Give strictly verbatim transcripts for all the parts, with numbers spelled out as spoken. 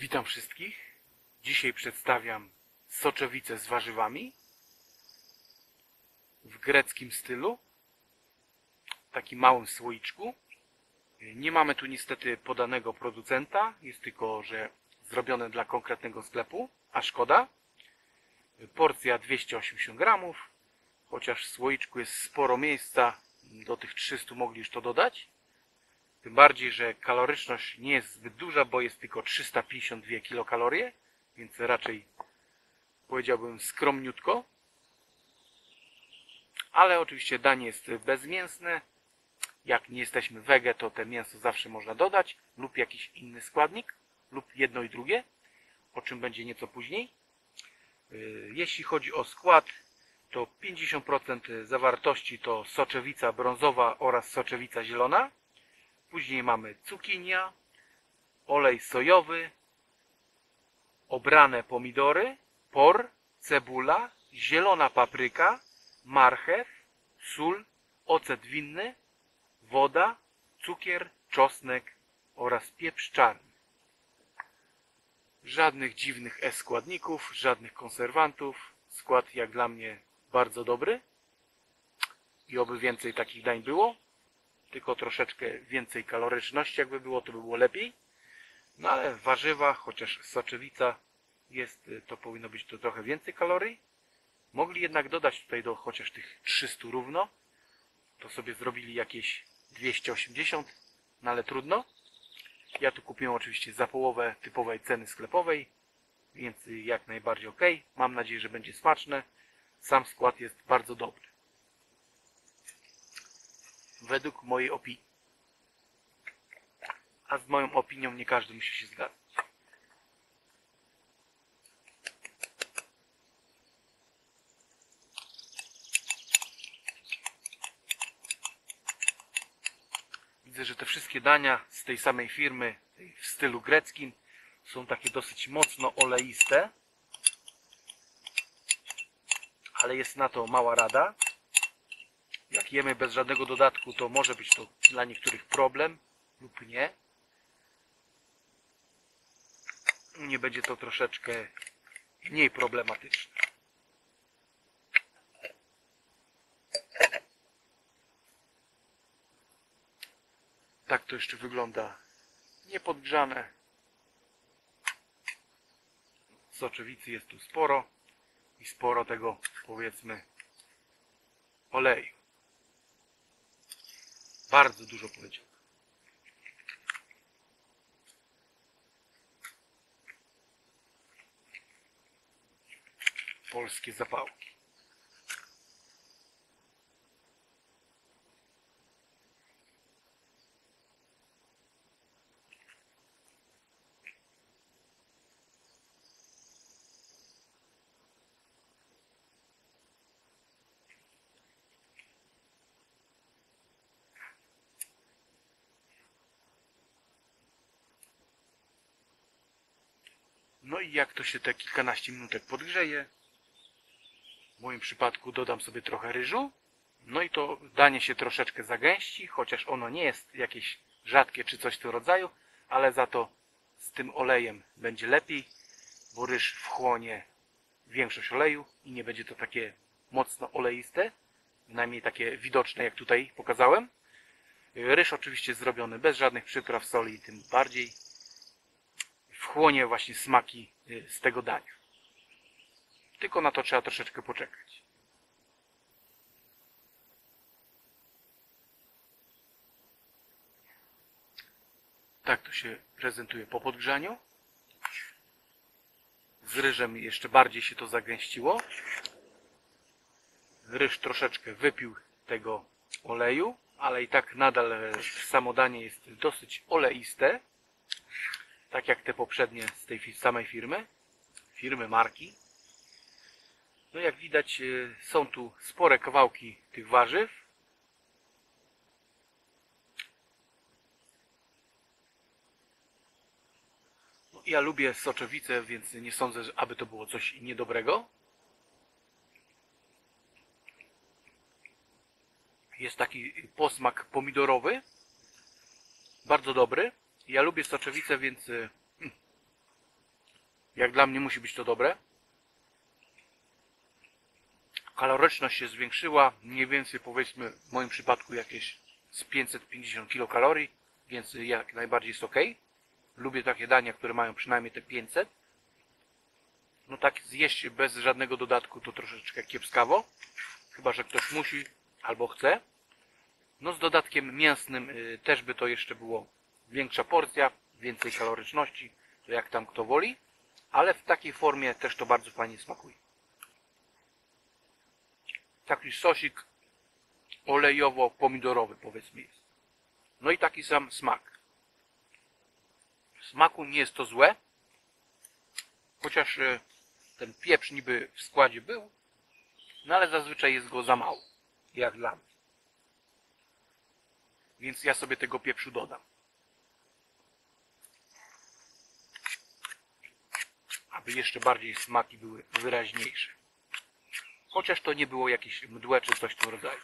Witam wszystkich. Dzisiaj przedstawiam soczewicę z warzywami w greckim stylu, w takim małym słoiczku. Nie mamy tu niestety podanego producenta, jest tylko, że zrobione dla konkretnego sklepu, a szkoda. Porcja dwieście osiemdziesiąt gramów, chociaż w słoiczku jest sporo miejsca, do tych trzystu mogli już to dodać. Tym bardziej, że kaloryczność nie jest zbyt duża, bo jest tylko trzysta pięćdziesiąt dwie kilokalorie, więc raczej powiedziałbym skromniutko. Ale oczywiście danie jest bezmięsne. Jak nie jesteśmy wege, to te mięso zawsze można dodać lub jakiś inny składnik, lub jedno i drugie, o czym będzie nieco później. Jeśli chodzi o skład, to pięćdziesiąt procent zawartości to soczewica brązowa oraz soczewica zielona. Później mamy cukinia, olej sojowy, obrane pomidory, por, cebula, zielona papryka, marchew, sól, ocet winny, woda, cukier, czosnek oraz pieprz czarny. Żadnych dziwnych e-składników, żadnych konserwantów. Skład jak dla mnie bardzo dobry i oby więcej takich dań było. Tylko troszeczkę więcej kaloryczności, jakby było, to by było lepiej. No ale warzywa, chociaż soczewica jest, to powinno być to trochę więcej kalorii. Mogli jednak dodać tutaj do chociaż tych trzystu równo. To sobie zrobili jakieś dwieście osiemdziesiąt, no ale trudno. Ja tu kupiłem oczywiście za połowę typowej ceny sklepowej, więc jak najbardziej ok. Mam nadzieję, że będzie smaczne. Sam skład jest bardzo dobry. Według mojej opinii. A z moją opinią nie każdy musi się zgadzać. Widzę, że te wszystkie dania z tej samej firmy w stylu greckim są takie dosyć mocno oleiste. Ale jest na to mała rada. Jak jemy bez żadnego dodatku, to może być to dla niektórych problem lub nie. Nie będzie to troszeczkę mniej problematyczne. Tak to jeszcze wygląda niepodgrzane. Soczewicy jest tu sporo i sporo tego, powiedzmy, oleju. Bardzo dużo powiedział. Polskie zapałki. No i jak to się te kilkanaście minutek podgrzeje, w moim przypadku dodam sobie trochę ryżu, no i to danie się troszeczkę zagęści, chociaż ono nie jest jakieś rzadkie czy coś w tym rodzaju, ale za to z tym olejem będzie lepiej, bo ryż wchłonie większość oleju i nie będzie to takie mocno oleiste, przynajmniej takie widoczne jak tutaj pokazałem. Ryż oczywiście zrobiony bez żadnych przypraw, soli, tym bardziej wchłonie właśnie smaki z tego dania. Tylko na to trzeba troszeczkę poczekać. Tak to się prezentuje po podgrzaniu. Z ryżem jeszcze bardziej się to zagęściło. Ryż troszeczkę wypił tego oleju, ale i tak nadal samo danie jest dosyć oleiste. Tak jak te poprzednie z tej samej firmy. Firmy, marki. No jak widać, są tu spore kawałki tych warzyw. No, ja lubię soczewicę, więc nie sądzę, aby to było coś niedobrego. Jest taki posmak pomidorowy. Bardzo dobry. Ja lubię soczewicę, więc hmm, Jak dla mnie musi być to dobre. Kaloryczność się zwiększyła, mniej więcej powiedzmy w moim przypadku jakieś z pięćset pięćdziesiąt kilokalorii, więc jak najbardziej jest ok. Lubię takie dania, które mają przynajmniej te pięćset. No tak zjeść bez żadnego dodatku to troszeczkę kiepskawo, chyba że ktoś musi albo chce. No z dodatkiem mięsnym y, też by to jeszcze było większa porcja, więcej kaloryczności, to jak tam kto woli, ale w takiej formie też to bardzo fajnie smakuje. Taki sosik olejowo-pomidorowy powiedzmy jest. No i taki sam smak. W smaku nie jest to złe, chociaż y, ten pieprz niby w składzie był, no ale zazwyczaj jest go za mało, jak dla mnie. Więc ja sobie tego pieprzu dodam. Aby jeszcze bardziej smaki były wyraźniejsze. Chociaż to nie było jakieś mdłe czy coś w tym rodzaju.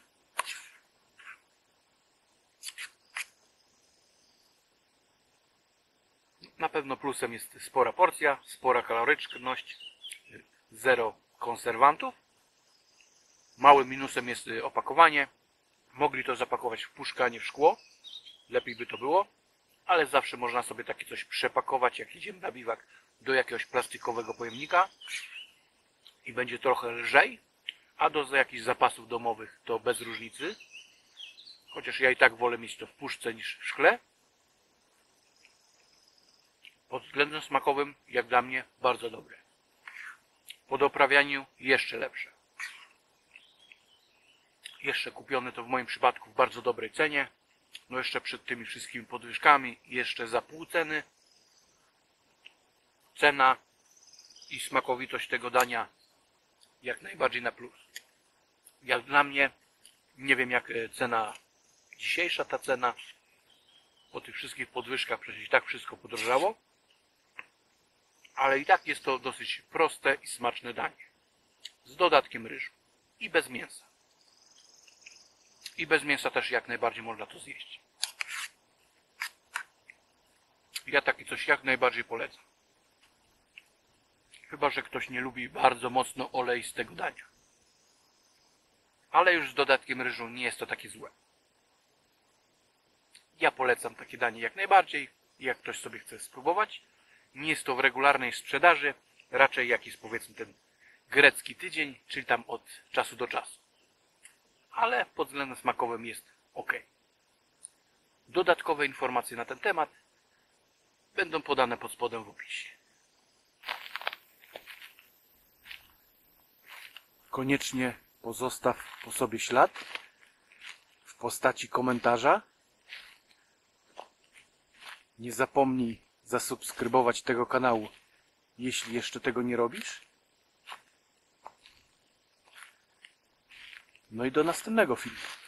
Na pewno plusem jest spora porcja, spora kaloryczność, zero konserwantów. Małym minusem jest opakowanie. Mogli to zapakować w puszkę, a nie w szkło. Lepiej by to było. Ale zawsze można sobie takie coś przepakować, jak idziemy na biwak, do jakiegoś plastikowego pojemnika. I będzie trochę lżej. A do jakichś zapasów domowych to bez różnicy. Chociaż ja i tak wolę mieć to w puszce niż w szkle. Pod względem smakowym, jak dla mnie, bardzo dobre. Po doprawianiu jeszcze lepsze. Jeszcze kupione to w moim przypadku w bardzo dobrej cenie. No jeszcze przed tymi wszystkimi podwyżkami, jeszcze za pół ceny. Cena i smakowitość tego dania jak najbardziej na plus. Jak dla mnie, nie wiem jak cena dzisiejsza, ta cena po tych wszystkich podwyżkach, przecież i tak wszystko podrożało. Ale i tak jest to dosyć proste i smaczne danie. Z dodatkiem ryżu. I bez mięsa. I bez mięsa też jak najbardziej można to zjeść. Ja takie coś jak najbardziej polecam. Chyba że ktoś nie lubi bardzo mocno oleistego dania. Ale już z dodatkiem ryżu nie jest to takie złe. Ja polecam takie danie jak najbardziej. Jak ktoś sobie chce spróbować. Nie jest to w regularnej sprzedaży. Raczej jak jest powiedzmy ten grecki tydzień, czyli tam od czasu do czasu. Ale pod względem smakowym jest ok. Dodatkowe informacje na ten temat będą podane pod spodem w opisie. Koniecznie pozostaw po sobie ślad w postaci komentarza. Nie zapomnij zasubskrybować tego kanału, jeśli jeszcze tego nie robisz. No i do następnego filmu.